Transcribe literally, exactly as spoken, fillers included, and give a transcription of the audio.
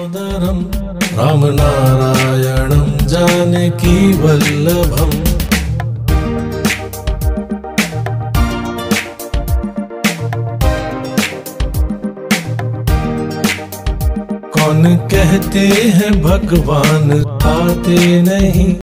दामोदरम राम नारायणं जानकी वल्लभम। कौन कहते हैं भगवान आते नहीं,